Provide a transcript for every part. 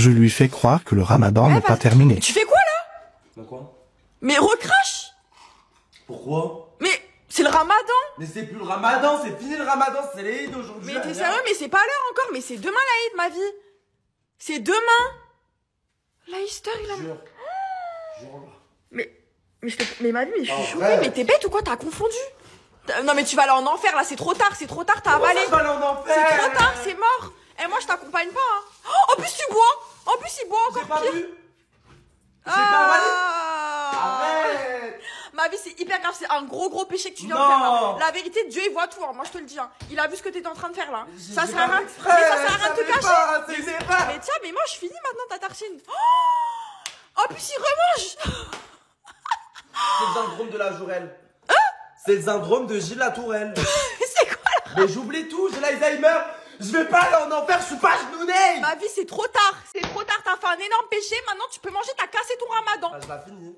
Je lui fais croire que le ramadan n'est pas terminé. Mais tu fais quoi là? Bah quoi? Mais recrache! Pourquoi? Mais c'est le ramadan! Mais c'est plus le ramadan, c'est fini le ramadan, c'est l'Aïd aujourd'hui. Mais t'es sérieux? Mais c'est pas l'heure encore, mais c'est demain l'Aïd, ma vie! C'est demain! La Easter, il a... Jure. Jure. Mais ma vie, mais je suis choquée, Arrête. mais t'es bête ou quoi? T'as confondu? Non mais tu vas aller en enfer là, c'est trop tard, t'as avalé. Ça va aller en enfer. C'est trop tard, c'est mort. Et moi je t'accompagne pas. Hein. Oh, en plus tu bois. En plus il boit J'ai encore pas pire. vu. J'ai pas avalé. Ah. Arrête. Ma vie c'est hyper grave, c'est un gros péché que tu viens de Non. faire là. La vérité, Dieu il voit tout, hein. Moi je te le dis. Hein. Il a vu ce que t'étais en train de faire là. Ça J'ai sert à pas rien. fait Mais ça exprès, sert à rien de te je savais cacher. pas, c'est pas. Mais tiens, mais moi je finis maintenant ta tartine. Oh, en plus il remange. C'est le syndrome de la Jourelle. C'est le syndrome de Gilles Latourelle. C'est quoi là? Mais j'oublie tout, j'ai l'Alzheimer. Je vais pas aller en enfer, je suis pas genouné. Ma vie c'est trop tard. C'est trop tard, t'as fait un énorme péché. Maintenant tu peux manger, t'as cassé ton ramadan. Bah, je l'ai fini.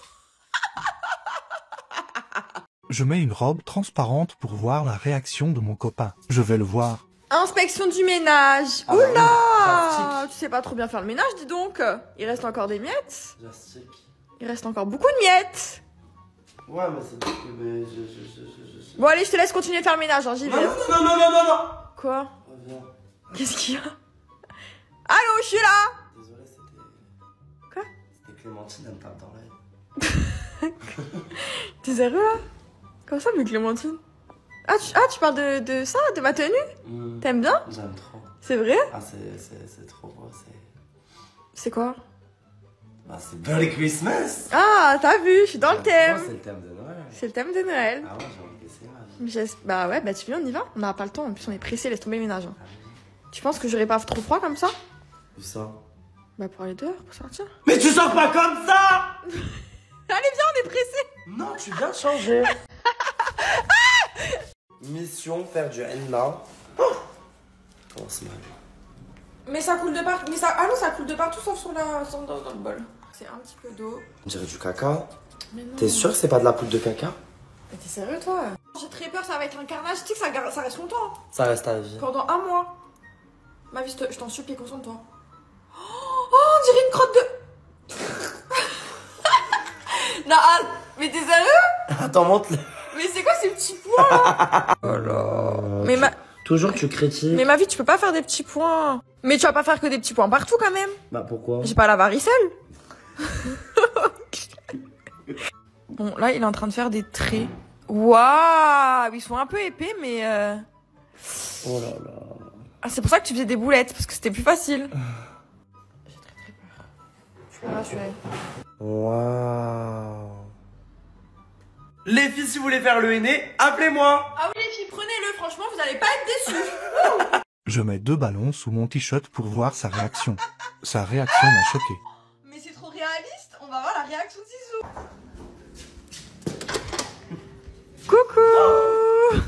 Je mets une robe transparente pour voir la réaction de mon copain. Je vais le voir. Inspection du ménage. Ah, Oula, bah oui, tu sais pas trop bien faire le ménage, dis donc. Il reste encore des miettes. Plastique. Il reste encore beaucoup de miettes. Ouais, mais c'est... Mais Bon allez, je te laisse continuer à faire le ménage, hein, j'y vais. Non. Quoi? Reviens. Qu'est-ce qu'il y a? Allô, je suis là. Désolé, c'était... Quoi? C'était Clémentine, elle me tape dans l'œil. T'es sérieux là? Comment ça, mais Clémentine? Tu parles de ça, de ma tenue? T'aimes bien? J'aime trop. C'est vrai? Ah, c'est trop beau, c'est... C'est quoi? Bah, c'est Merry Christmas. Ah, t'as vu, je suis dans le thème. C'est le thème de Noël. C'est le thème de Noël. Ah ouais, j'ai envie d'essayer, ma vie. Bah ouais, bah tu viens, on y va. On n'a pas le temps, en plus on est pressé, laisse tomber le ménage. Hein. Tu penses que j'aurais pas trop froid comme ça? Où ça? Bah pour aller dehors, pour sortir. Mais tu sors pas comme ça! Allez viens, on est pressé. Non, tu viens de changer. Mission, faire du henna. Oh, c'est mal. Mais ça coule de partout. Mais ça. Ah non, ça coule de partout sauf sur dans le bol. C'est un petit peu d'eau. On dirait du caca. Mais non. T'es sûr que c'est pas de la poudre de caca? Mais t'es sérieux toi? J'ai très peur, ça va être un carnage. Tu sais que ça reste longtemps. Ça reste à vie. Pendant un mois. Ma vie, je t'en supplie, concentre-toi. Oh, on dirait une crotte de. Non, mais t'es sérieux? Attends, monte-le. Mais c'est quoi ces petits points là? Oh là. Mais Toujours tu critiques. Mais ma vie, tu peux pas faire des petits points. Mais tu vas pas faire que des petits points partout quand même. Bah pourquoi? J'ai pas la varicelle. Bon, là, il est en train de faire des traits. Waouh, ils sont un peu épais, mais... Oh là là. Ah, c'est pour ça que tu faisais des boulettes, parce que c'était plus facile. J'ai très peur. Je suis rassurée. Waouh. Les filles, si vous voulez faire le henné, appelez-moi. Ah oui, les filles, prenez-le. Franchement, vous allez pas être déçus. Je mets 2 ballons sous mon t-shirt pour voir sa réaction. Sa réaction m'a choqué. Mais c'est trop réaliste. On va voir la réaction de Zizou. Coucou.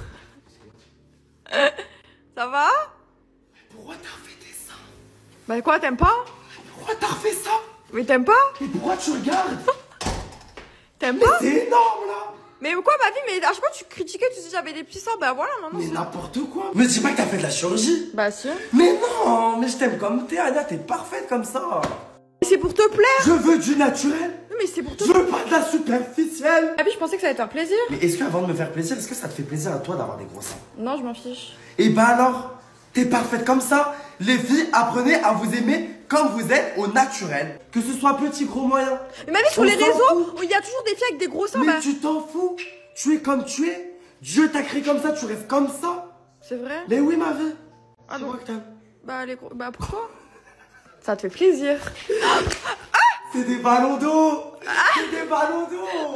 Ça va? Pourquoi t'as refait tes seins? Bah quoi, t'aimes pas? Pourquoi t'as refait ça? Mais t'aimes pas? Mais pourquoi tu regardes? T'aimes pas? C'est énorme là. Mais quoi, ma vie? Mais à chaque fois tu critiquais, tu disais j'avais des petits seins. Bah voilà, maintenant. Mais n'importe quoi. Mais dis pas que t'as fait de la chirurgie. Bah si. Mais non, mais je t'aime comme t'es, Anya, t'es parfaite comme ça. C'est pour te plaire. Je veux du naturel. Mais c'est pour te Je veux pas de la superficielle. Ah puis je pensais que ça allait te faire plaisir. Mais est-ce qu'avant de me faire plaisir, est-ce que ça te fait plaisir à toi d'avoir des gros seins? Non, je m'en fiche. Et bah alors, t'es parfaite comme ça. Les filles, apprenez à vous aimer comme vous êtes au naturel. Que ce soit petit, gros, moyen. Mais ma vie, sur On les s'en réseaux, fout. il y a toujours des filles avec des gros seins. Mais Bah... tu t'en fous. Tu es comme tu es. Dieu t'a créé comme ça, tu restes comme ça. C'est vrai? Mais oui, ma vie. Ah C'est bon? moi que t'aimes. Bah les gros... Bah pourquoi? Ça te fait plaisir. C'est des ballons d'eau. C'est des ballons d'eau.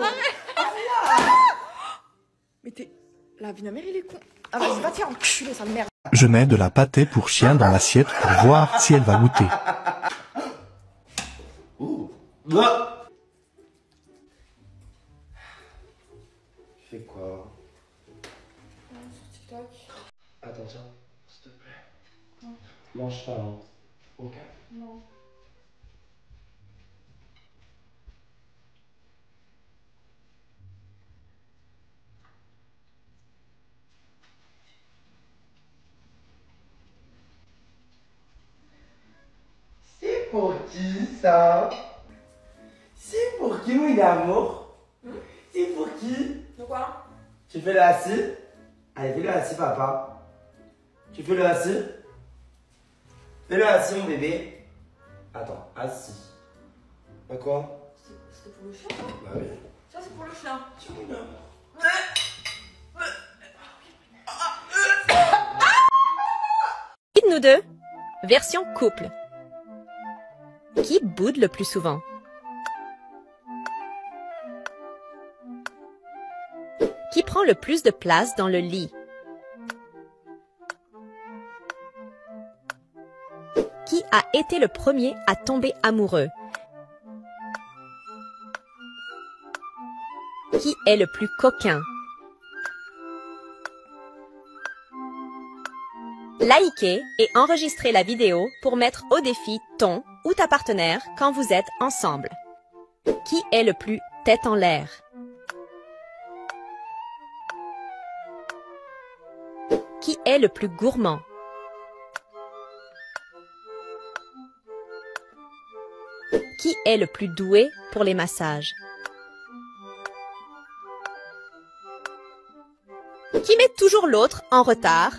Mais t'es... La vie de ma mère, il est con. Ah vas-y, va te faire enculer, sale merde. Je mets de la pâtée pour chien dans l'assiette pour voir si elle va goûter. Ouh. Moi. Tu fais quoi? Sur TikTok. Attends, tiens, s'il te plaît. Mange pas, hein. Ok? Non. pour qui ça? C'est pour qui, mon amour? C'est pour qui? De quoi? Tu fais le assis? Allez, fais le assis, papa. Tu fais le assis? Fais le assis, mon bébé. Attends, assis. Bah quoi? C'était pour le chien, ça? Bah oui. Ça, c'est pour le chien. C'est mon amour. Qui de nous deux, version couple. Qui boude le plus souvent? Qui prend le plus de place dans le lit? Qui a été le premier à tomber amoureux? Qui est le plus coquin? Likez et enregistrez la vidéo pour mettre au défi ton ou ta partenaire quand vous êtes ensemble. Qui est le plus tête en l'air? Qui est le plus gourmand? Qui est le plus doué pour les massages? Qui met toujours l'autre en retard?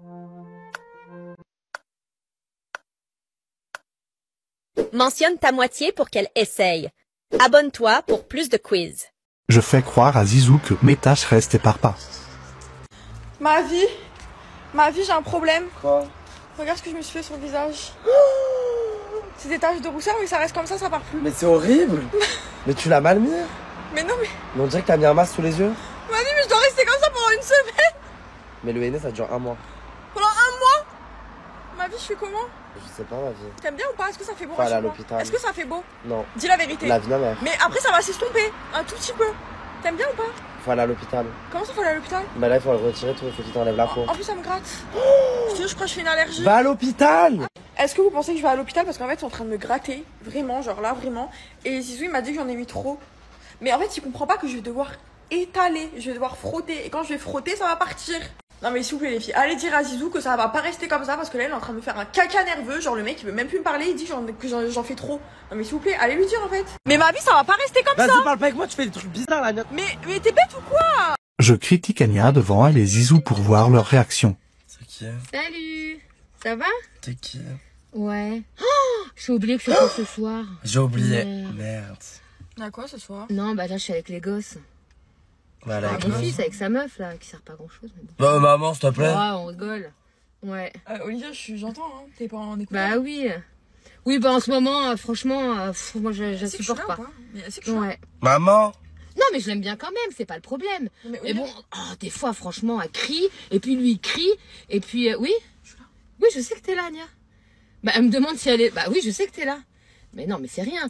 Mentionne ta moitié pour qu'elle essaye. Abonne-toi pour plus de quiz. Je fais croire à Zizou que mes taches restent éparpillées. Ma vie, j'ai un problème. Quoi? Regarde ce que je me suis fait sur le visage. C'est des taches de rousseur, mais ça reste comme ça part plus. Mais c'est horrible. Mais tu l'as mal mis. Mais non, mais Mais on dirait que t'as mis un masque sous les yeux. ma vie, mais je dois rester comme ça pendant une semaine. Mais le henné, ça dure un mois. Pendant un mois. Ma vie, je fais comment? Je sais pas, ma vie. T'aimes bien ou pas? Est-ce que ça fait beau? Faut aller à rassure-moi. l'hôpital. Est-ce que ça fait beau? Non. Dis la vérité. La vie de ma mère. Mais après, ça va s'estomper. Un tout petit peu. T'aimes bien ou pas? Faut aller à l'hôpital. Comment ça, faut aller à l'hôpital? Bah là, il faut le retirer tout. Il faut qu'il t'enlève la peau. En plus, ça me gratte. Je te jure, je crois que je fais une allergie. Va à l'hôpital. Est-ce que vous pensez que je vais à l'hôpital? Parce qu'en fait, ils sont en train de me gratter. Vraiment, genre là, vraiment. Et Zizou, il m'a dit que j'en ai mis trop. Mais en fait, il comprend pas que je vais devoir étaler. Je vais devoir frotter. Et quand je vais frotter, ça va partir. Non mais s'il vous plaît les filles, allez dire à Zizou que ça va pas rester comme ça parce que là il est en train de me faire un caca nerveux, genre le mec il veut même plus me parler, il dit que j'en fais trop. Non mais s'il vous plaît, allez lui dire en fait. Mais ma vie ça va pas rester comme ça. Vas-y, parle pas avec moi, tu fais des trucs bizarres là. Mais t'es bête ou quoi? Je critique Anya devant elle et Zizou pour voir leur réaction. C'est qui? Salut, ça va? T'es qui? Ouais. Oh, j'ai oublié que je suis ce soir. J'ai oublié. Merde. Merde. À quoi ce soir? Non, bah là je suis avec les gosses. Voilà. Mon fils avec sa meuf là, qui sert pas à grand chose. Bah maman, s'il te plaît. Ouais, on rigole. Ouais. Olivia, j'entends, hein. T'es pas en écoute. Bah oui. Oui, bah en ce moment, franchement, moi je supporte pas. Mais c'est que je suis là. Ouais. Maman. Non, mais je l'aime bien quand même, c'est pas le problème. Mais Mais bon, des fois, franchement, elle crie, et puis lui il crie, et puis oui. Je suis là. Oui, je sais que t'es là, Nia. Bah elle me demande si elle est. Bah oui, je sais que t'es là. Mais non, mais c'est rien.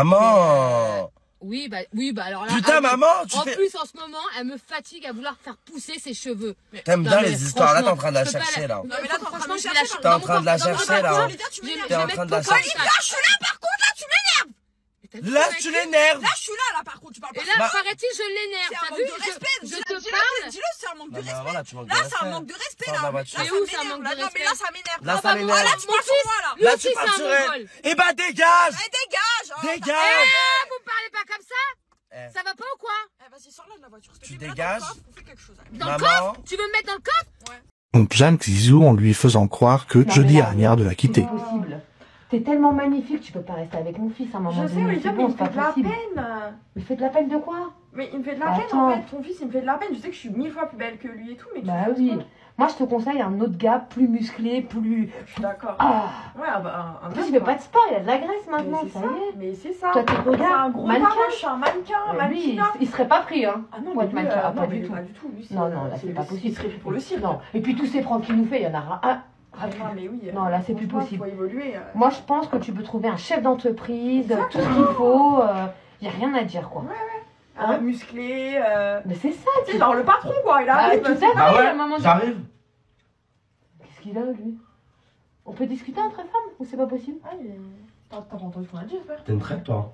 Maman. Oui, bah alors là. Putain, maman, tu En fais. plus, en ce moment, elle me fatigue à vouloir faire pousser ses cheveux. T'aimes Non, bien mais les histoires, là t'es en franchement, train de la je peux pas chercher là. Non mais là t'es en train de me Franchement, je vais chercher. la T'es en train de la Non, non, chercher non, là. Olivia, tu Je vais- m'énerves. je T'es vais en mettre train de la tout chercher. comme ça. Olivia, je suis là par contre, là tu m'énerves. T'as vu Là comment tu elle crie l'énerves. Là je suis là par contre, tu parles pas. Et là, Bah- paraît-il, je l'énerve. C'est un T'as manque vu? de respect. Je Dis-le, te dis-le, parle. dis-le, c'est un manque de Bah, respect. voilà, tu manques de Là c'est respect. un manque de respect Sors de la là. voiture. Mais où c'est un manque de Non mais là ça m'énerve. Là, Ah, ça bah, m'énerve. Là tu Mon parles sur fils, moi là. lui Là aussi, tu c'est parles un sur elle. mongol. Eh bah dégage. Eh dégage. Dégage. Vous me parlez pas comme ça? Eh. Ça va pas ou quoi? Eh vas-y, sors là de la voiture. s'il te Tu plaît. dégages. Là, dans le coffre, on fait quelque chose. Allez. Dans le Maman. coffre? Tu veux me mettre dans le coffre? On plaint Zizou en lui faisant croire que je dis à Anya de la quitter. C'est possible. T'es tellement magnifique, tu peux pas rester avec mon fils à un moment Je sais, donné. Olivia, C'est mais bon, il c'est me fait pas de la possible. peine. Mais fais de la peine de quoi? Mais il me fait de la Bah, peine attends. en fait. Ton fils, il me fait de la peine. Je sais que je suis 1000 fois plus belle que lui et tout, mais. Bah oui. Moi, je te conseille un autre gars plus musclé, plus. Je suis d'accord. Ah. Ouais, bah un En plus, il fait pas de sport, il a de la graisse maintenant, Mais c'est ça ça. y est. Mais c'est ça. Toi, t'es C'est regarde, un gros mannequin. pas, moi, je suis un mannequin, Mais lui, mannequin. il serait pas pris, hein. Ah non, Pour mais être lui, mannequin, non, pas mais du tout. pas du tout. Lui, Non, non, là, c'est pas Il possible. serait fait pour le cirque. Non. Et puis tous ces pranks qu'il nous fait, il y en a un. Ah non, mais oui. Non, là, c'est plus franchement, possible. Faut évoluer. Moi, je pense que tu peux trouver un chef d'entreprise, tout ce qu'il faut. Y a rien à dire, quoi. Un musclé. Mais c'est ça, C'est genre le patron, quoi. Il Bah, arrive. tout à c'est fait, pas- à un moment donné. J'arrive. Qu'est-ce qu'il a, lui? On peut discuter entre femmes ou c'est pas possible? Ah, t'as pas entendu ce qu'on a dit, j'espère. T'es une traite toi.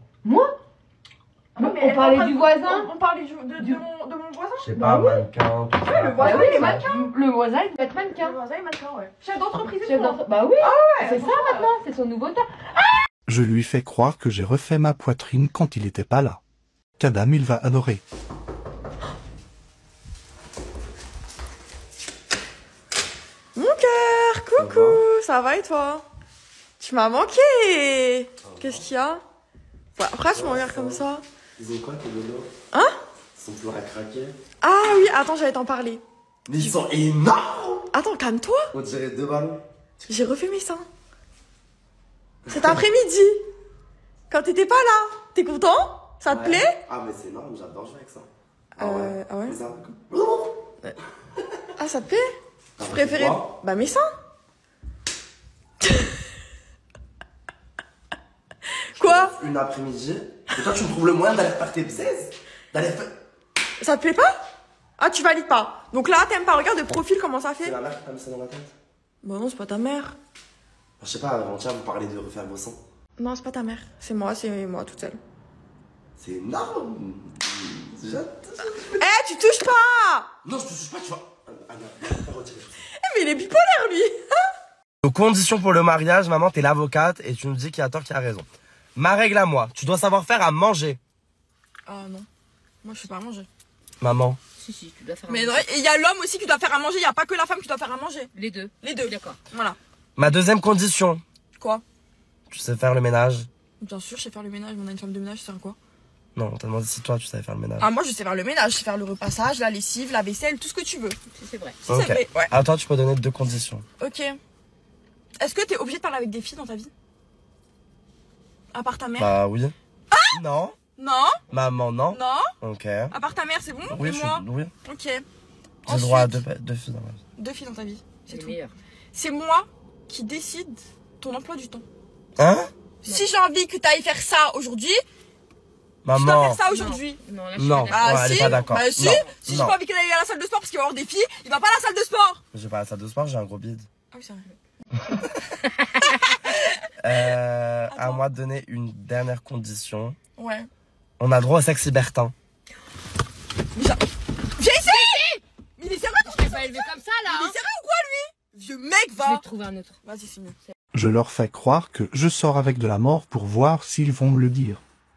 Ah non, mais On elle parlait est en train du de- voisin. On parlait de mon voisin. Je sais Bah pas, oui. mannequin, tout ça. le voisin, Bah oui, il est bah, mannequin. Le voisin, il doit être Le mannequin. voisin est mannequin, ouais. Chef d'entreprise et Chef tout. d'entre- Bah oui, Ouais, c'est ça franchement, maintenant, c'est son nouveau temps. Je lui fais croire que j'ai refait ma poitrine quand il était pas là. Kadam, il va adorer. Mon cœur, coucou, ça va et toi? Tu m'as manqué. Qu'est-ce qu'il y a? Ouais, après tu me regardes comme ça. Ils ont quoi tes dodos? Hein? Ils sont pleins à craquer. Ah oui, attends, j'allais t'en parler. Mais ils sont énormes! Attends, calme-toi. On dirait 2 ballons. J'ai refait mes seins. Cet après-midi. Quand t'étais pas là. T'es content? Ça te plaît? Ah, mais c'est énorme, j'adore jouer avec ça. Ah ouais? Comme ça. Ah, ça te plaît? Tu préférais... Bah, mes seins. Quoi? Une après-midi. Et toi, tu me trouves le moyen d'aller faire tes bzaises? D'aller faire. Ça te plaît pas? Ah, tu valides pas. Donc là, t'aimes pas. Regarde de profil comment ça C'est fait. ma mère qui t'a mis ça dans la tête? Bah non, c'est pas ta mère. Je sais pas, avant-hier, vous parlez de refaire vos seins. Non, c'est pas ta mère. C'est moi toute seule. C'est énorme. Eh, tu touches pas! Non, je te touche pas, tu vois. Ah non, retirer tout ça. Eh, mais il est bipolaire, lui. Donc, condition pour le mariage, maman, t'es l'avocate et tu nous dis qui a tort, qui a raison. Ma règle à moi, tu dois savoir faire à manger. Ah non. Moi, je sais pas à manger. Maman. Si, tu dois faire à Mais manger. il y a l'homme aussi qui doit faire à manger. Il y a pas que la femme qui doit faire à manger. Les deux. Les deux. D'accord. Voilà. Ma deuxième condition, Quoi? tu sais faire le ménage. Bien sûr, je sais faire le ménage. On a une femme de ménage, c'est quoi? Non, on t'a demandé si toi, tu savais faire le ménage. Ah, moi, je sais faire le ménage. Je sais faire le repassage, la lessive, la vaisselle, tout ce que tu veux. Si, c'est vrai. Si Ok. c'est vrai, ouais. À toi, tu peux donner 2 conditions. Ok. Est-ce que t'es obligé de parler avec des filles dans ta vie? À part ta mère? Bah oui. Non. Non? Maman, non. Non? Ok. À part ta mère, c'est bon? Oui, Et moi? oui. Ok. J'ai le droit à Ensuite, 2 filles dans ma vie. 2 filles dans ta vie. C'est C'est tout. meilleur. C'est moi qui décide ton emploi du temps. Hein? Si j'ai envie que t'ailles faire ça aujourd'hui, tu dois Maman. faire ça aujourd'hui. Non, là, je suis Non. pas d'accord. Ouais, elle est pas d'accord. Bah si, Non, si j'ai non. pas envie qu'elle aille à la salle de sport parce qu'il va y avoir des filles, il va pas à la salle de sport. J'ai pas la salle de sport, j'ai un gros bide. Ah oui, c'est vrai. À moi de donner une dernière condition. Ouais. On a le droit au sexe libertin. Mais ça... J'ai essayé. Mais il est sérieux ton Je t'ai pas élevé comme ça, là. Il Hein. est sérieux ou quoi lui? Vieux mec, Je va. vais te trouver un autre. Vas-y, c'est mieux. Je leur fais croire que je sors avec de la mort pour voir s'ils vont me le dire.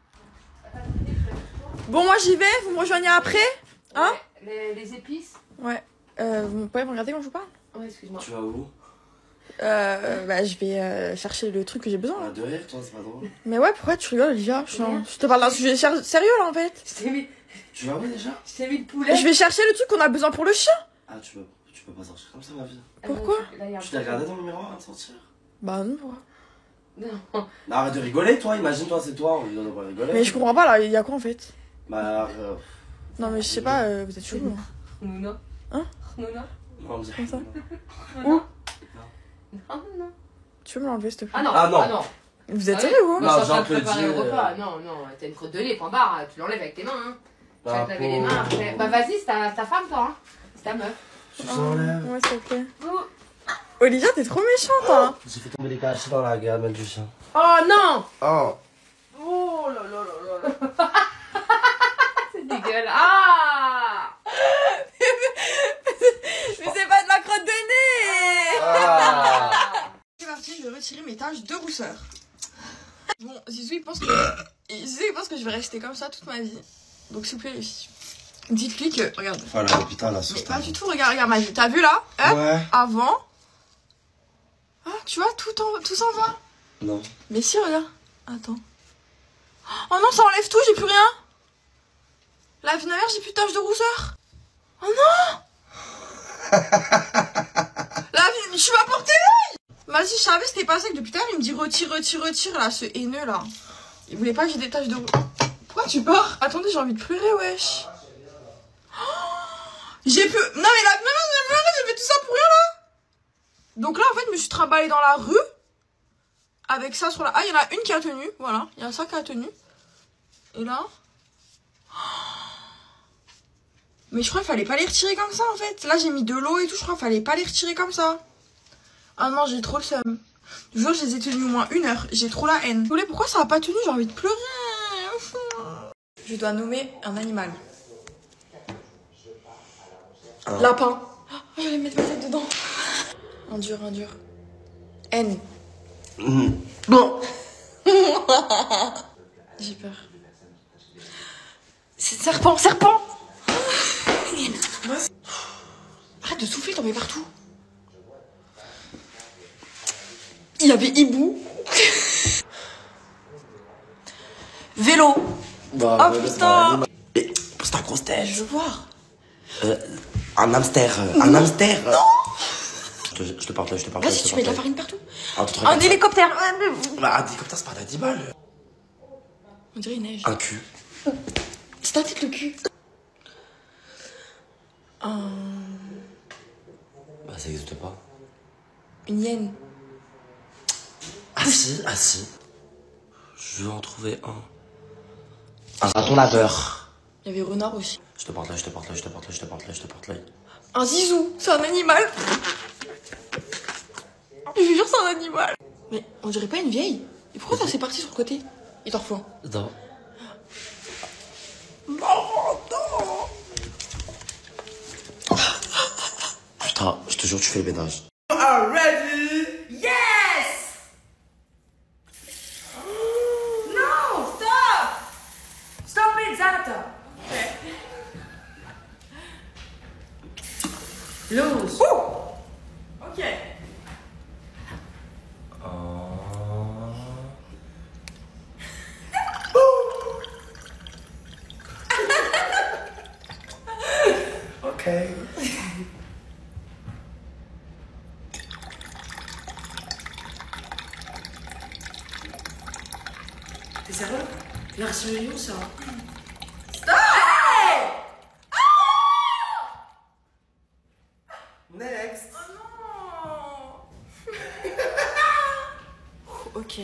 Bon, moi j'y vais, vous me rejoignez après? Hein? Les épices? Ouais. Vous pouvez me regarder quand je vous parle? Ouais, excuse-moi. Tu vas où? Bah je vais chercher le truc que j'ai besoin là. De rire, toi, c'est pas drôle. Mais ouais, pourquoi tu rigoles, Olivia? Je te parle d'un sujet sérieux là en fait. Tu vas où déjà? Je t'ai mis le poulet. Je vais chercher le truc qu'on a besoin pour le chien. Ah, tu peux pas sortir comme ça, ma vie. Pourquoi? Tu t'es regardé dans le miroir avant de sortir? Bah non, pourquoi? Non. Non, arrête de rigoler, toi. Imagine-toi, c'est toi. On doit pas rigoler. Mais je comprends pas là, il y a quoi en fait? Bah, Non mais je sais pas, vous êtes chelou. Nouna. Hein? Nouna. on dirait. Comme ça. Où? Non. Tu peux me l'enlever s'il te plaît? Ah non. Ah non. Ah non. Vous êtes Ah sérieux ou Non, quoi? Non, j'ai un j'ai peu préparé dit, le repas. Non, t'as une crotte de nez, point barre. Tu l'enlèves avec tes mains. Hein. Tu vas Ah, te laver les mains après. Bah vas-y, c'est ta femme, toi. Hein. C'est ta meuf. Tu s'enlèves. Ouais, s'il te plaît. Oh. Olivia, t'es trop méchante hein. J'ai fait tomber les cachets dans la gamelle du chien. Oh non. Oh. Oh là là là là. C'est dégueulasse. Ah. Mais c'est pas de la crotte de nez. Ah. C'est parti, je vais retirer mes taches de rousseur. Bon, Zizou il pense que je vais rester comme ça toute ma vie. Donc s'il vous plaît les filles, dites-lui que, regarde. Voilà, l'hôpital là, Mais pas du tout, regarde ma vie. T'as vu là? Hein? Ouais. Avant. Ah, tu vois, tout s'en va. Non. Mais si, regarde. Attends. Oh non, ça enlève tout, j'ai plus rien. La vie de ma mère, j'ai plus de taches de rousseur. Oh non. La vie, je suis pas portée l'œil. Vas-y, je savais c'était pas ça que depuis tout à l'heure, il me dit retire là, ce haineux là. Il voulait pas que j'ai des taches de rousseur. Pourquoi tu pars? Attendez, j'ai envie de pleurer, wesh. J'ai plus... Non mais la vie de ma mère, j'ai fait tout ça pour rien là. Donc là, en fait, je me suis trimballée dans la rue. Avec ça sur la... Ah, il y en a une qui a tenu. Voilà, il y a ça qui a tenu. Et là... Mais je crois qu'il fallait pas les retirer comme ça, en fait. Là, j'ai mis de l'eau et tout. Je crois qu'il fallait pas les retirer comme ça. Ah non, j'ai trop le seum. Le jour, je les ai tenus au moins 1 heure. J'ai trop la haine. Vous voulez, pourquoi ça a pas tenu? J'ai envie de pleurer. Je dois nommer un animal. Lapin. Oh, je vais mettre ma tête dedans. Un dur. N. Bon. J'ai peur. C'est serpent, serpent. Arrête de souffler, t'en mets partout. Il y avait hibou. Vélo. Bah, oh putain. Mais pose ta grosse tête. Je veux voir. Un hamster. Un hamster. Non. Je te porte là, je te porte là. Vas-y, tu mets de la farine partout. Un hélicoptère. Bah, un hélicoptère, c'est pas un 10 balles. On dirait une neige. Un cul. C'est ta tête le cul. Bah, ça existe pas. Une hyène. Ah si, ah si. Je vais en trouver un. Un raton laveur. Il y avait renard aussi. Je te porte là, je te porte là, je te porte là, je te porte là, je te porte là. Un zizou, c'est un animal. Je vous jure, c'est un animal. Mais on dirait pas une vieille. Et pourquoi ça s'est parti sur le côté? Il t'en refout un. Non. Putain, je te jure, tu fais le ménage. Are ready? Yes! No, stop! Stop it, Zata. Lose. Ok. Ok. T'es sérieux? Il a reçu le lion, ça. Next. Oh non. Ok.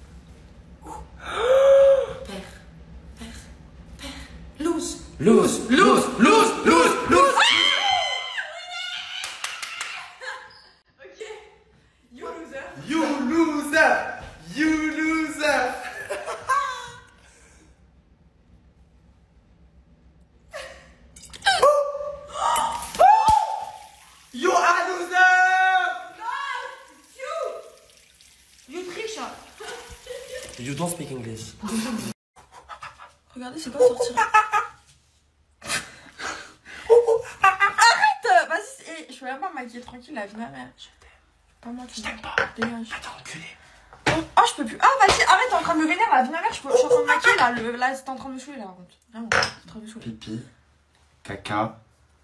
Père. Lose. Lose, lose, lose, lose, lose. Ok. You loser. You loser. You loser. You are loser. You triche. You don't speak English. Regardez, c'est quoi sortir? Arrête. Vas-y, je peux même pas me maquiller tranquille, la vie de ma mère. Je t'aime. Pas moi, tu t'aimes pas. Dégage. T'es enculé. Oh, je peux plus. Ah, vas-y, arrête, t'es en train de me vénérer, la vie de ma mère. Je suis en train de me maquiller là. Là, t'es en train de me saouler là. Vraiment, t'es en train de me saouler. Pipi. Caca.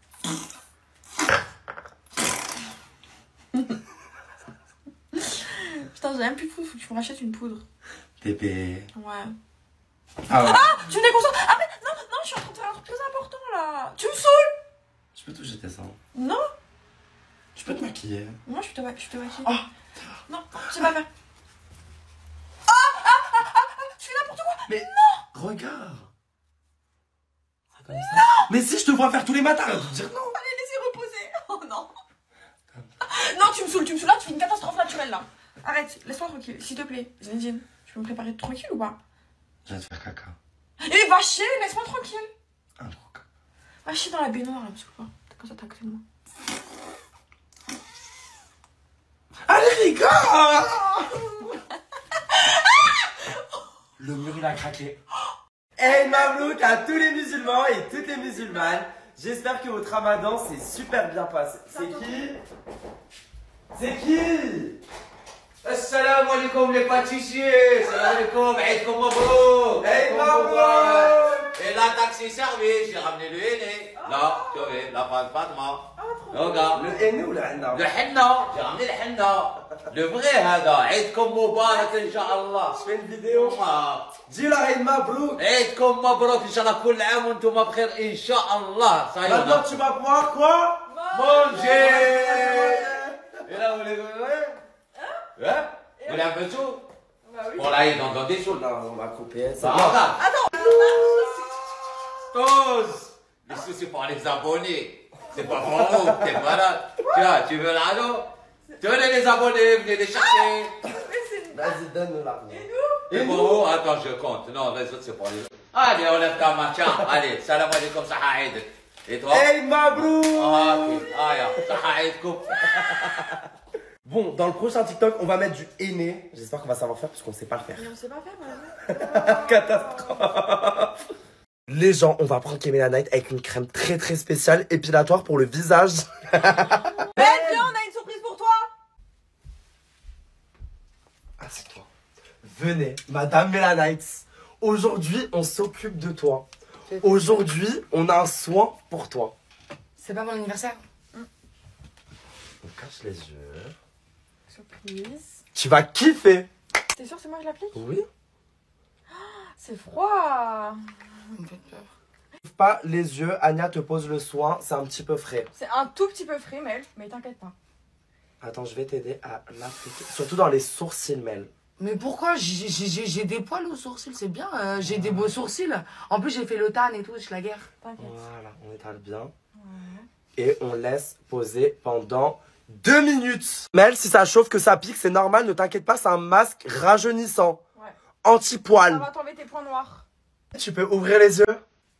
Putain, j'ai même plus de poudre, faut que tu me rachètes une poudre. Bébé. Ouais. Ah ouais. Ah, tu me déconcentres. Arrête, non, je suis en train de faire un truc très important là. Tu me saoules. Je peux toucher tes seins. Non. Je peux te maquiller. Moi, je te maquille. Oh. Non, c'est pas faire. Tu fais n'importe quoi. Mais regarde. Non. Mais si je te vois faire tous les matins, arrête de dire non. Allez, laissez reposer. Oh non. Non, tu me saoules là, tu fais une catastrophe naturelle là. Arrête, laisse-moi tranquille, s'il te plaît. Zinedine, tu peux me préparer tranquille ou pas? Je vais te faire caca. Et va chier, laisse-moi tranquille. Un gros caca. Va chier dans la baignoire là, me saoule pas. T'es comme ça, t'as à côté de moi. Allez, rigole. Le mur il a craqué. Hey Mabrouk à tous les musulmans et toutes les musulmanes. J'espère que votre ramadan s'est super bien passé. C'est qui? C'est qui? Assalamu alaikum les pâtissiers. Salam alaikum, Aïdkoum Mabrouk. Hey Mabrouk. Et la taxi service, j'ai ramené le henné. Là, tu vois, la pâte Fatma. Regarde. Le henné ou le henna? Le henna, j'ai ramené le henna. Le vrai هذا. عيدكم مبارك إن شاء الله. Je fais une vidéo. dis la Aïd Mabrouk. عيدكم مبروك إن شاء الله كل عام وأنتم بخير إن شاء الله. Maintenant tu vas boire quoi? Manger. Et là vous les voulez? Hein? Vous voulez un peu de sous? Bon là il donne des sous. Non, on va couper. Ça va. Tous. Les sous c'est pour les abonnés. C'est pas pour vous. T'es malade. Tu veux l'argent? Tenez les abonnés, venez les chercher. Vas-y, donne-nous l'argent. Et pour vous, attends, je compte. Non, les autres, c'est pour les autres. Allez, on lève ta main. Tiens, allez, salam alaikum, saha aïdik. Et toi? Hey Mabrouk. Ah, ok. Ah, ya, saha aïdkoum. Bon, dans le prochain TikTok, on va mettre du henné. J'espère qu'on va savoir faire parce qu'on sait pas le faire. Mais on sait pas faire, madame. Catastrophe. Les gens, on va prendre Camélia Night avec une crème très très spéciale, épilatoire pour le visage. Viens, on a une surprise pour toi. Assieds-toi. Venez, Madame Mela Night. Aujourd'hui, on s'occupe de toi. Aujourd'hui, on a un soin pour toi. C'est pas mon anniversaire? On cache les yeux. Surprise. Tu vas kiffer. T'es sûr que c'est moi que je l'applique? Oui. C'est froid. On me fait peur. Ouvre pas les yeux, Anya te pose le soin, c'est un petit peu frais. C'est un tout petit peu frais, Mel, mais t'inquiète pas. Attends, je vais t'aider à l'appliquer. Surtout dans les sourcils, Mel. Mais pourquoi? J'ai des poils aux sourcils, c'est bien. J'ai des beaux sourcils. En plus, j'ai fait le tan et tout, je la guerre. T'inquiète. Voilà, on étale bien. Et on laisse poser pendant 2 minutes. Mel, si ça chauffe, que ça pique, c'est normal, ne t'inquiète pas, c'est un masque rajeunissant. Ouais. Anti-poil. Ça va t'enlever tes points noirs. Tu peux ouvrir les yeux.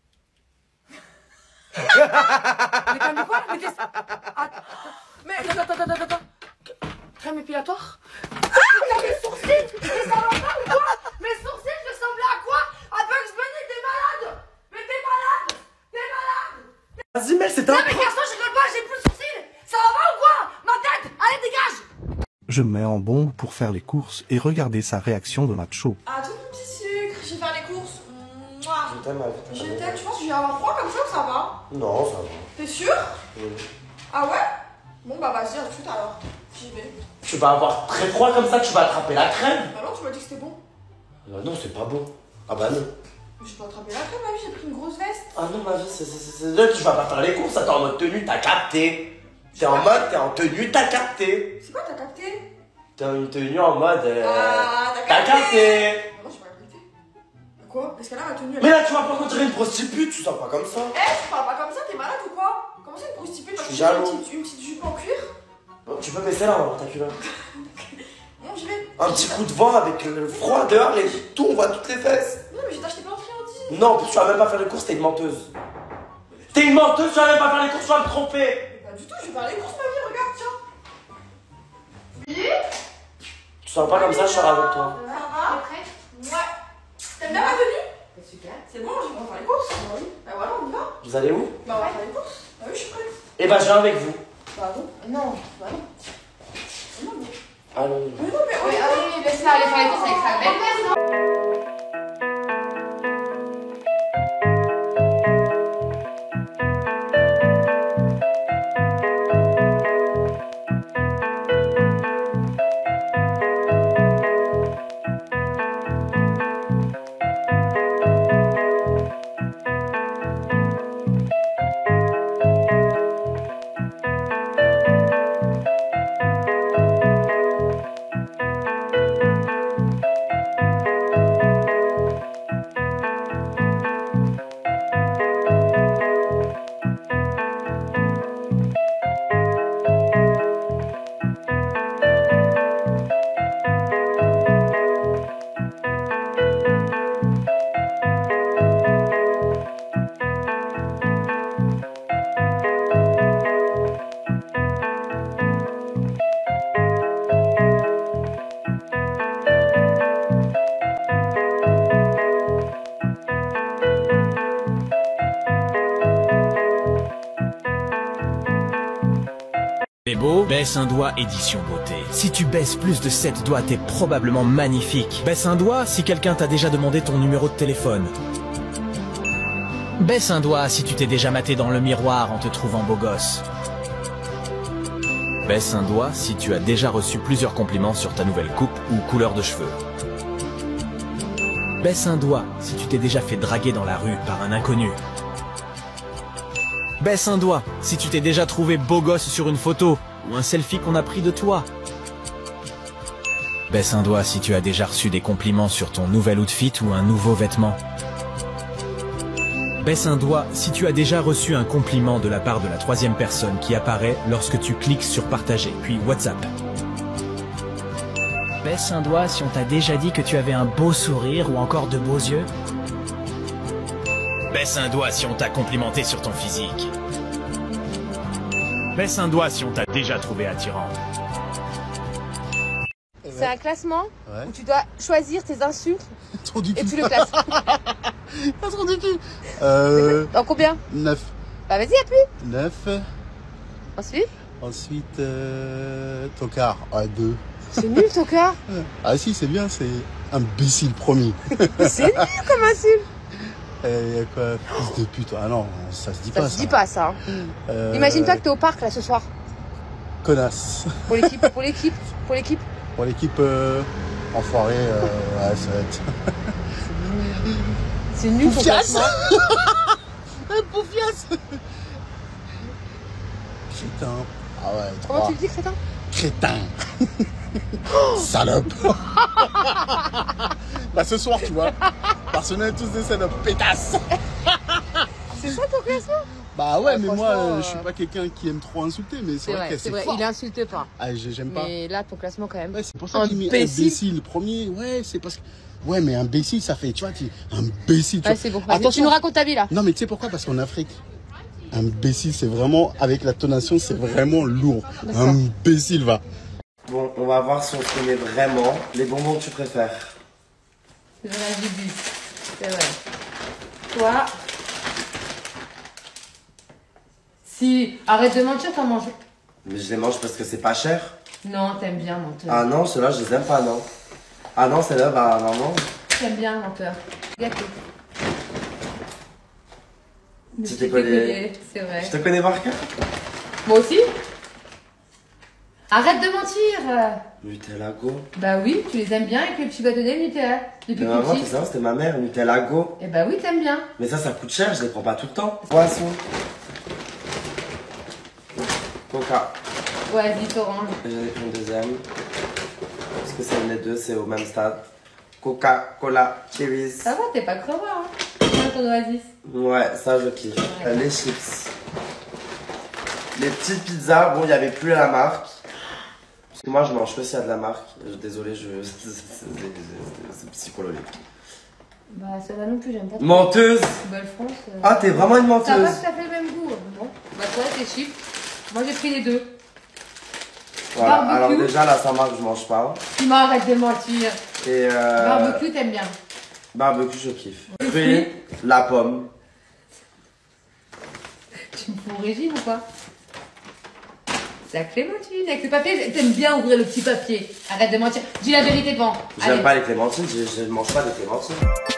Mais t'as mis quoi? Mais attends. Crème épilatoire? Ah, mes sourcils! Mais ça va pas ou quoi? Mes sourcils, je ressemblais à quoi? À Bugs Bunny, t'es malade! Mais t'es malade! T'es malade! Vas-y, Mel, c'est un... Non mais garçon, je rigole pas, j'ai plus de sourcils! Ça va pas ou quoi? Ma tête! Allez, dégage! Je me mets en bombe pour faire les courses et regarder sa réaction de macho. Ah, tout mon petit sucre, je vais faire les courses. Mouah. Je t'aime, Je t'aime, tu penses que je vais avoir froid comme ça ou ça va? Non, ça va. T'es sûr? Oui. Ah ouais? Bon bah vas-y, à tout alors. J'y vais. Tu vas avoir très froid comme ça, tu vas attraper la crème. Bah non, tu m'as dit que c'était bon. Non, c'est pas beau. Ah bah non. Mais j'ai pas attrapé la crème, ma vie, j'ai pris une grosse veste. Ah non, ma vie, c'est là, tu vas pas faire les courses, t'es en mode tenue, t'as capté. T'es en mode, t'es en tenue, t'as capté. C'est quoi, t'as capté? T'as une tenue en mode. Ah, t'as capté. Ah non, j'ai pas capté. Quoi? Est-ce qu'elle a ma tenue? Mais là, tu vas pas qu'on dirait une prostitute, tu sors pas comme ça. Eh, tu parles pas comme ça, t'es malade ou quoi? Comment c'est une prostituée? Je suis jaloux. Une petite jupe en cuir? Bon, tu peux baisser là, ta culotte. Non, j'y vais. Un petit coup de vent avec le froid dehors et tout, on voit toutes les fesses. Non, mais j'ai acheté plein de friandises. Non, en plus, tu vas même pas faire les courses, t'es une menteuse. T'es une menteuse, tu vas même pas faire les courses, tu vas me tromper. Mais pas du tout, je vais faire les courses, ma vie, regarde, tiens. Oui? Tu sors pas comme ça, je sors avec toi. Ça va? T'es prête? Ouais. T'aimes bien ma tenue? Super. C'est bon, je vais faire les courses. Bah oui. Bah voilà, on y va. Vous allez où? Bah on va faire les courses. Bah oui, je suis prête. Eh bah, je viens avec vous. Bah non. Non. Bah non. Non, mais... Allons. Mais non, mais on Oui, y va. allez, laisse-la aller faire les courses avec sa belle-mère. T'es beau? Baisse un doigt, édition beauté. Si tu baisses plus de 7 doigts, t'es probablement magnifique. Baisse un doigt si quelqu'un t'a déjà demandé ton numéro de téléphone. Baisse un doigt si tu t'es déjà maté dans le miroir en te trouvant beau gosse. Baisse un doigt si tu as déjà reçu plusieurs compliments sur ta nouvelle coupe ou couleur de cheveux. Baisse un doigt si tu t'es déjà fait draguer dans la rue par un inconnu. Baisse un doigt si tu t'es déjà trouvé beau gosse sur une photo ou un selfie qu'on a pris de toi. Baisse un doigt si tu as déjà reçu des compliments sur ton nouvel outfit ou un nouveau vêtement. Baisse un doigt si tu as déjà reçu un compliment de la part de la troisième personne qui apparaît lorsque tu cliques sur partager, puis WhatsApp. Baisse un doigt si on t'a déjà dit que tu avais un beau sourire ou encore de beaux yeux. Baisse un doigt si on t'a complimenté sur ton physique. Baisse un doigt si on t'a déjà trouvé attirant. C'est un classement où tu dois choisir tes insultes et tu le classes. Pas trop du cul. En combien? 9. Bah vas-y, appuie. 9. Ensuite, Tocard. 2. c'est nul ton cœur. Ah si, c'est bien, c'est imbécile promis. C'est nul comme insulte. Et quoi, fils de pute. Ah non, ça se dit pas ça. Ça se dit pas ça. Imagine-toi que t'es au parc là ce soir. Connasse. Pour l'équipe. Pour l'équipe, enfoiré, ouais, ça va être... C'est nul ton classement. Poufiasse. Crétin. Ah ouais, 3. Comment tu le dis, crétin? Crétin. Salope. Bah ce soir, tu vois. Parce qu'on est tous des salopes. Pétasse. C'est ça ton classement? Bah ouais, mais moi, je suis pas quelqu'un qui aime trop insulter, mais c'est vrai que c'est fort. Il insulte pas. Ah, j'aime pas. Mais là, ton classement quand même. Ouais, c'est pour ça qu'il met imbécile premier. Ouais, c'est parce que... Ouais, mais imbécile, ça fait, tu vois, imbécile. Ouais, c'est bon. Attention. Tu nous racontes ta vie là. Non, mais tu sais pourquoi? Parce qu'en Afrique, imbécile, c'est vraiment, avec la tonation, c'est vraiment lourd. Imbécile, va. Bon, on va voir si on se connaît vraiment. Les bonbons que tu préfères. C'est vrai, j'ai bu. C'est vrai. Toi. Si, arrête de mentir, t'en manges. Mais je les mange parce que c'est pas cher. Non, t'aimes bien, menteur. Ah non, ceux-là, je les aime pas, non. Ah non, celle-là, bah maman. T'aimes bien, menteur. Gâté. Tu t'es connais. C'est vrai. Je te connais par cœur. Moi aussi. Arrête de mentir. Nutella Go. Bah oui, tu les aimes bien avec les petits bâtonnets Nutella. Depuis Mais maman, petit. c'est ça, c'était ma mère, Nutella Go. Eh bah oui, t'aimes bien. Mais ça coûte cher, je les prends pas tout le temps. Poisson. Coca. Ouais, vite orange. J'en ai pris une deuxième. Parce que c'est les deux, c'est au même stade. Coca-Cola, Cherries. Ça va, t'es pas crevard, hein. Tiens, ton oasis. Ouais, ça je kiffe. Ouais. Les chips. Les petites pizzas, bon, il n'y avait plus à la marque. Parce que moi, je mange que s'il y a de la marque. Désolé, c'est psychologique. Bah, celle-là non plus, j'aime pas trop. Menteuse. Belle France. Ah, t'es vraiment une Ça a menteuse. pas tout à fait le même goût. Bon, bah toi, tes chips. Moi, j'ai pris les deux. Voilà, Barbecue. alors déjà, la Saint-Marc, je mange pas. Tu m'arrêtes de mentir. Et Barbecue, t'aimes bien. barbecue, je kiffe. Fruits, la pomme. Tu me fous au régime ou pas? La clémentine avec le papier. T'aimes bien ouvrir le petit papier. Arrête de mentir. Dis la vérité devant. J'aime pas les clémentines, je ne mange pas de clémentines.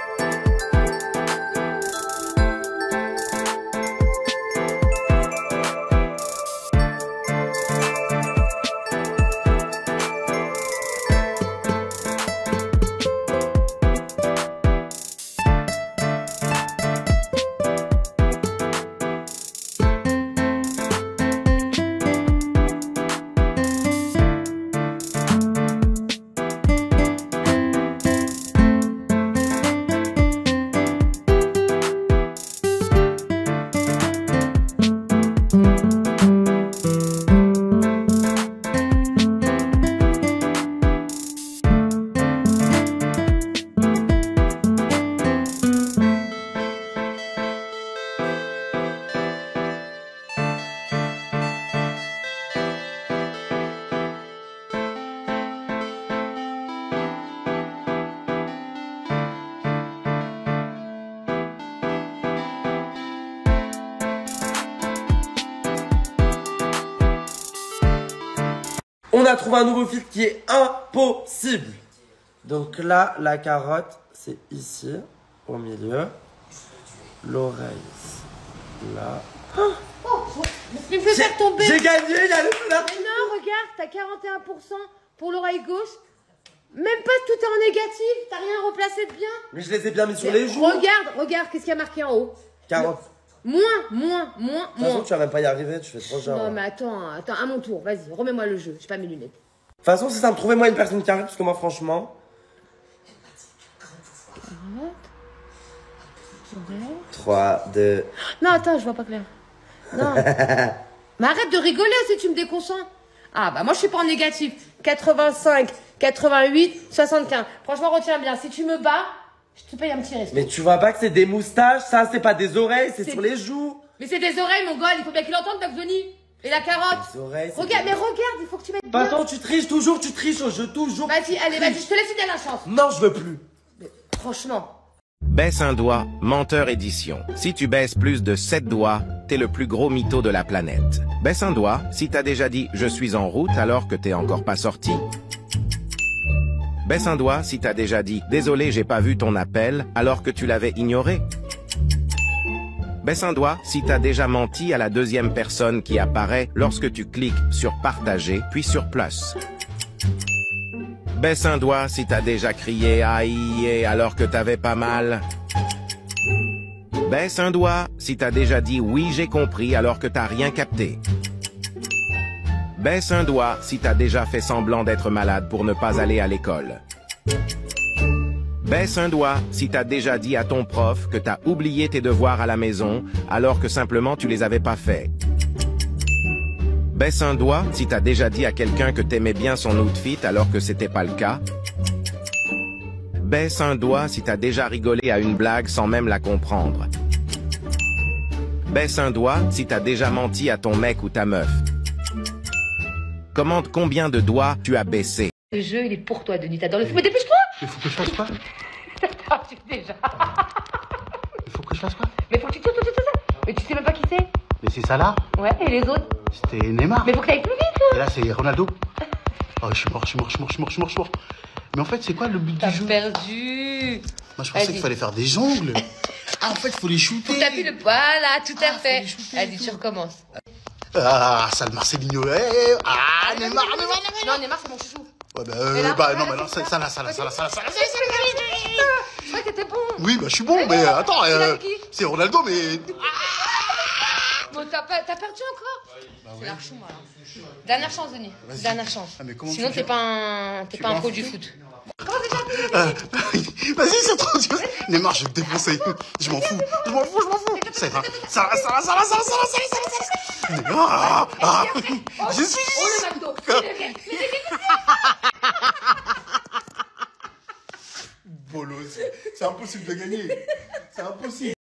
On a trouvé un nouveau filtre qui est impossible. Donc là, la carotte, c'est ici, au milieu. L'oreille, là. Tu me fais faire tomber. J'ai gagné, il y a le fleur. Mais non, regarde, t'as 41% pour l'oreille gauche. Même pas tout est en négatif. T'as rien replacé de bien. Mais je les ai bien mis sur les joues. Regarde, qu'est-ce qu'il y a marqué en haut? 40. Moins. De toute façon, tu vas même pas y arriver, tu fais trop genre. Non, mais attends, à mon tour, vas-y, remets-moi le jeu, j'ai pas mes lunettes. De toute façon, c'est ça, me trouvez moi une personne qui arrive, parce que moi, franchement. 3, 2. Non, attends, je vois pas clair. Non. Mais arrête de rigoler si tu me déconcentres. Ah, bah moi je suis pas en négatif. 85, 88, 75. Franchement, retiens bien, si tu me bats, je te paye un petit resto. Mais tu vois pas que c'est des moustaches, ça, c'est pas des oreilles, c'est sur les joues. Mais c'est des oreilles, mon gars, il faut bien qu'il entende, Bugs Bunny. Et la carotte? Les oreilles, c'est Regarde, bien. mais regarde, il faut que tu mettes. De toute façon, tu triches toujours, tu triches au jeu, toujours. Vas-y, allez, vas-y, je te laisse une dernière chance. Non, je veux plus. Mais franchement. Baisse un doigt, menteur édition. Si tu baisses plus de 7 doigts, t'es le plus gros mytho de la planète. Baisse un doigt si t'as déjà dit « je suis en route » alors que t'es encore pas sorti. Baisse un doigt si t'as déjà dit « désolé, j'ai pas vu ton appel » alors que tu l'avais ignoré. Baisse un doigt si t'as déjà menti à la deuxième personne qui apparaît lorsque tu cliques sur « partager » puis sur « plus ». Baisse un doigt si t'as déjà crié « aïe » alors que t'avais pas mal. Baisse un doigt si t'as déjà dit « oui, j'ai compris » alors que t'as rien capté. Baisse un doigt si t'as déjà fait semblant d'être malade pour ne pas aller à l'école. Baisse un doigt si t'as déjà dit à ton prof que t'as oublié tes devoirs à la maison alors que simplement tu les avais pas faits. Baisse un doigt si t'as déjà dit à quelqu'un que t'aimais bien son outfit alors que c'était pas le cas. Baisse un doigt si t'as déjà rigolé à une blague sans même la comprendre. Baisse un doigt si t'as déjà menti à ton mec ou ta meuf. Commente combien de doigts tu as baissé. Le jeu, il est pour toi, Denis. T'adores le foot. Mais dépêche-toi. Il faut que je fasse quoi? Ah, tu sais déjà. Il faut que je fasse quoi? Mais faut que tu tires, Mais tu sais même pas qui c'est? Mais c'est ça là? Ouais, et les autres? C'était Neymar. Mais faut que t'ailles plus vite. Et là, c'est Ronaldo. Oh, je suis mort. Mais en fait, c'est quoi le but T'as du jeu? perdu. Moi, je pensais qu'il fallait faire des jongles. Ah, en fait, il faut les shooter. Faut taper le... Voilà, tout à fait. faut les shooter Vas-y, et tu tout. recommences. Ah, sale Marcelinho. Ah, Neymar. Non, Neymar, c'est mon chouchou. Ouais, Mais là, non, mais non, ça là. Je crois que t'étais bon. Oui, bah, je suis bon, mais attends, c'est qui? c'est Ronaldo, mais. Bon, t'as perdu encore? C'est l'archon, moi. Dernière chance, Denis. Dernière chance. Ah, mais comment Sinon, tu t'es fais? pas un pro du foot. Vas-y, c'est trop dur. Neymar, je vais te défoncer. Je m'en fous. Ça va. Je suis. Oh, le McDo. Bolos. C'est impossible de gagner. C'est impossible.